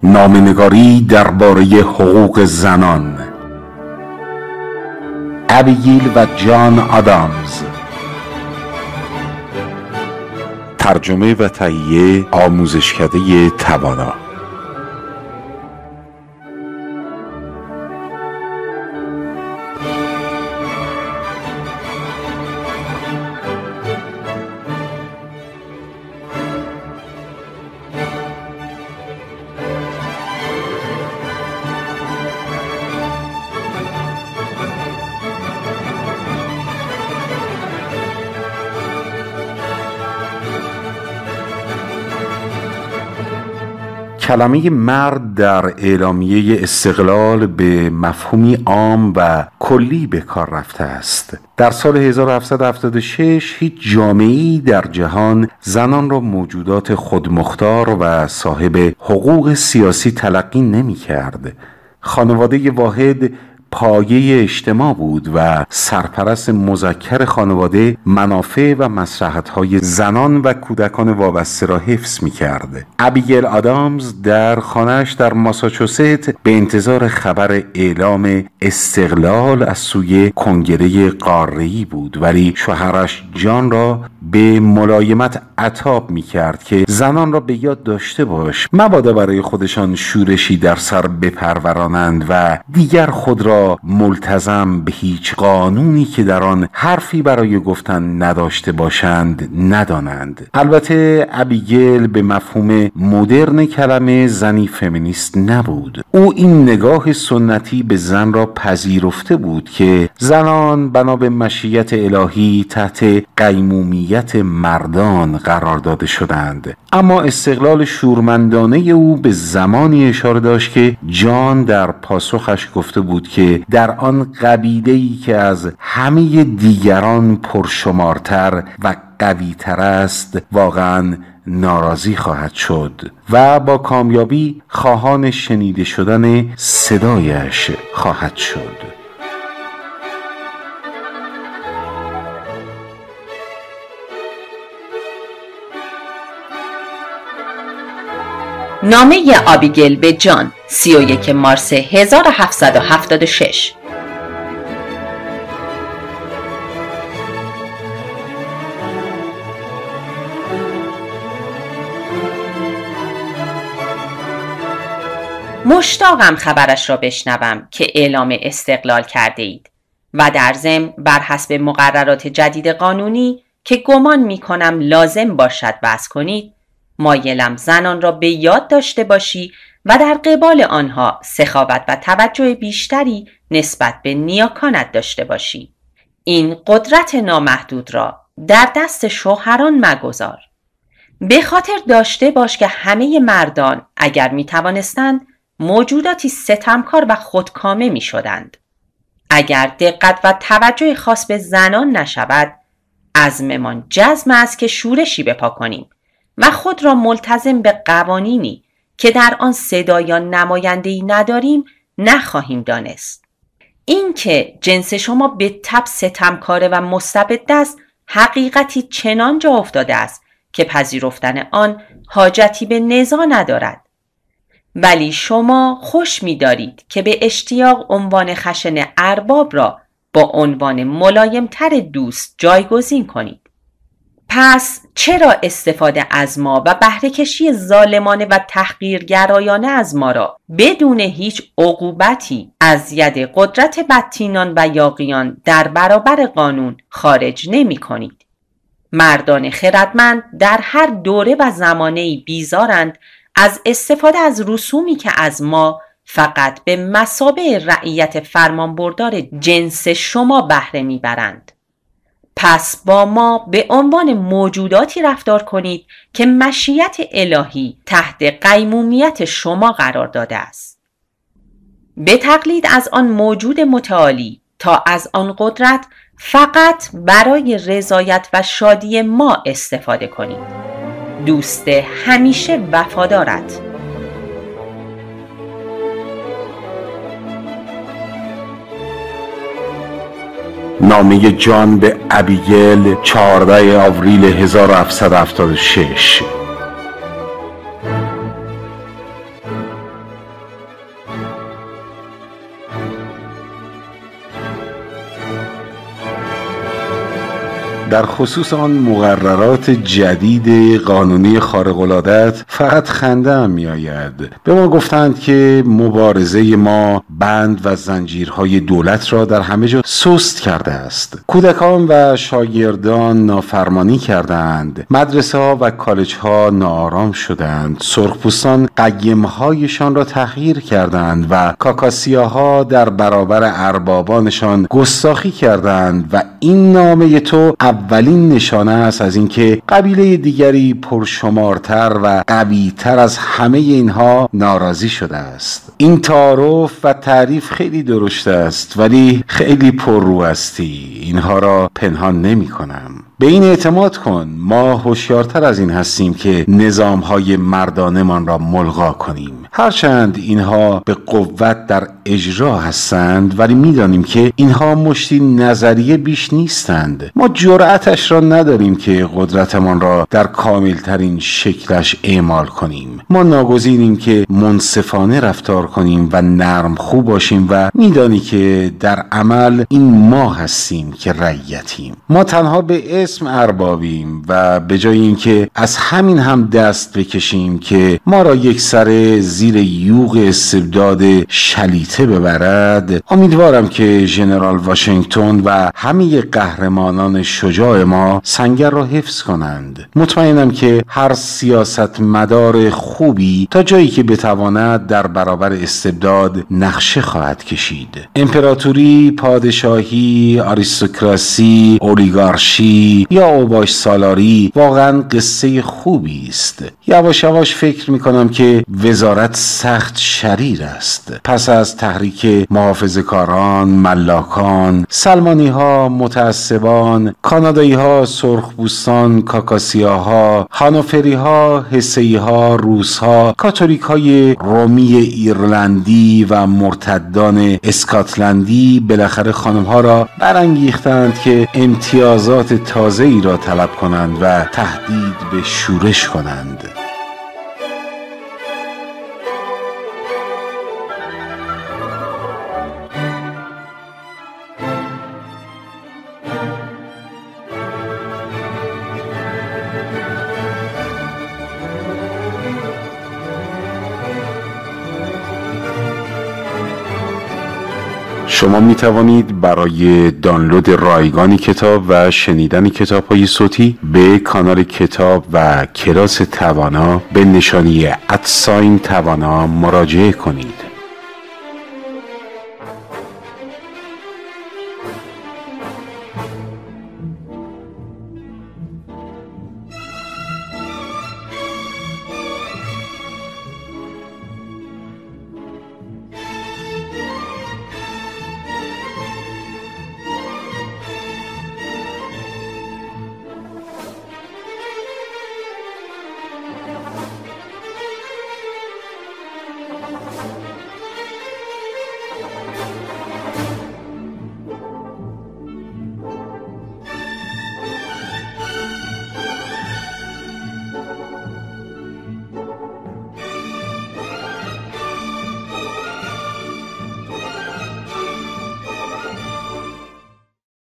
نامه‌نگاری درباره حقوق زنان. ابیگیل و جان آدامز. ترجمه و تهیه آموزشکده توانا. کلمه مرد در اعلامیه استقلال به مفهومی عام و کلی به کار رفته است. در سال 1776 هیچ جامعه‌ای در جهان زنان را موجودات خودمختار و صاحب حقوق سیاسی تلقی نمی کرد. خانواده واحد پایه اجتماع بود و سرپرست مذکر خانواده منافع و مصلحت‌های زنان و کودکان وابسته را حفظ می‌کرد. ابیگیل آدامز در خانه‌اش در ماساچوست به انتظار خبر اعلام استقلال از سوی کنگره قاره‌ای بود، ولی شوهرش جان را به ملایمت عتاب می‌کرد که زنان را به یاد داشته باش، مبادا برای خودشان شورشی در سر بپرورانند و دیگر خود را ملتزم به هیچ قانونی که در آن حرفی برای گفتن نداشته باشند ندانند. البته ابیگیل به مفهوم مدرن کلمه زنی فمینیست نبود. او این نگاه سنتی به زن را پذیرفته بود که زنان بنا به مشیت الهی تحت قیمومیت مردان قرار داده شدند. اما استقلال شورمندانه او به زمانی اشاره داشت که جان در پاسخش گفته بود که در آن قبیله‌ای که از همه دیگران پرشمارتر و قوی‌تر است واقعاً ناراضی خواهد شد و با کامیابی خواهان شنیده شدن صدایش خواهد شد. نامه ابیگیل به جان 31 مارس 1776. مشتاقم خبرش را بشنوم که اعلام استقلال کرده اید و در ضمن بر حسب مقررات جدید قانونی که گمان می کنم لازم باشد وضع کنید، مایلم زنان را به یاد داشته باشی و در قبال آنها سخاوت و توجه بیشتری نسبت به نیاکانت داشته باشی. این قدرت نامحدود را در دست شوهران مگذار. به خاطر داشته باش که همه مردان اگر می توانستند موجوداتی ستمکار و خودکامه می شدند. اگر دقت و توجه خاص به زنان نشود، عزممان جزم است که شورشی بپا کنیم و خود را ملتزم به قوانینی که در آن صدا یا نماینده‌ای نداریم نخواهیم دانست. این که جنس شما به تب ستمکاره و مستبد است حقیقتی چنان جا افتاده است که پذیرفتن آن حاجتی به نزاع ندارد. ولی شما خوش می دارید که به اشتیاق عنوان خشن ارباب را با عنوان ملایمتر دوست جایگزین کنید. پس چرا استفاده از ما و بهره‌کشی ظالمانه و تحقیرگرایانه از ما را بدون هیچ عقوبتی از ید قدرت بدتینان و یاغیان در برابر قانون خارج نمی کنید؟ مردان خردمند در هر دوره و زمانه‌ای بیزارند از استفاده از رسومی که از ما فقط به مثابه رعیت فرمانبردار جنس شما بهره میبرند. پس با ما به عنوان موجوداتی رفتار کنید که مشیت الهی تحت قیمومیت شما قرار داده است. به تقلید از آن موجود متعالی تا از آن قدرت فقط برای رضایت و شادی ما استفاده کنید. دوست همیشه وفادارت. نامه جان به ابیگیل 14 آوریل 1776. در خصوص آن مقررات جدید قانونی خارق‌العادت فقط خنده هم می‌آید. به ما گفتند که مبارزه ما بند و زنجیرهای دولت را در همه جا سست کرده است. کودکان و شاگردان نافرمانی کردند، مدرسه ها و کالج ها ناآرام شدند، سرخپوستان قیم‌هایشان را تغییر کردند و کاکاسیاها در برابر اربابانشان گستاخی کردند و این نامه تو اولین نشانه است از اینکه قبیله دیگری پرشمارتر و قوی‌تر از همه اینها ناراضی شده است. این تعارف و تعریف خیلی درشت است ولی خیلی پررو هستی. اینها را پنهان نمی کنم. به این اعتماد کن، ما هوشیارتر از این هستیم که نظام‌های مردانه‌مان را ملغا کنیم. هرچند اینها به قوت در اجرا هستند ولی می‌دانیم که اینها مشتی نظریه بیش نیستند. ما جرأتش را نداریم که قدرتمان را در کاملترین شکلش اعمال کنیم. ما ناگزیریم که منصفانه رفتار کنیم و نرم خو باشیم و می‌دانی که در عمل این ما هستیم که رعیتیم. ما تنها به اسم اربابیم و به جای اینکه از همین هم دست بکشیم که ما را یک سر زیر یوغ استبداد شلیته ببرد، امیدوارم که ژنرال واشنگتن و همه قهرمانان شجاع ما سنگر را حفظ کنند. مطمئنم که هر سیاستمدار خوبی تا جایی که بتواند در برابر استبداد نقشه خواهد کشید. امپراتوری، پادشاهی، آریستوکراسی، اولیگارشی یا اوباش سالاری واقعا قصه خوبی است. یواش یواش فکر میکنم که وزارت سخت شریر است. پس از تحریک محافظه‌کاران، ملاکان، سلمانی ها، متعصبان، کانادایی ها، سرخپوستان، کاکاسیاها، هانوفری ها، حسئی ها، روس ها، کاتولیک های رومی ایرلندی و مرتدان اسکاتلندی بالاخره خانم ها را برانگیختند که امتیازات تازه‌ای را طلب کنند و تهدید به شورش کنند. شما می توانید برای دانلود رایگان کتاب و شنیدن کتاب‌های صوتی به کانال کتاب و کلاس توانا به نشانی @توانا مراجعه کنید.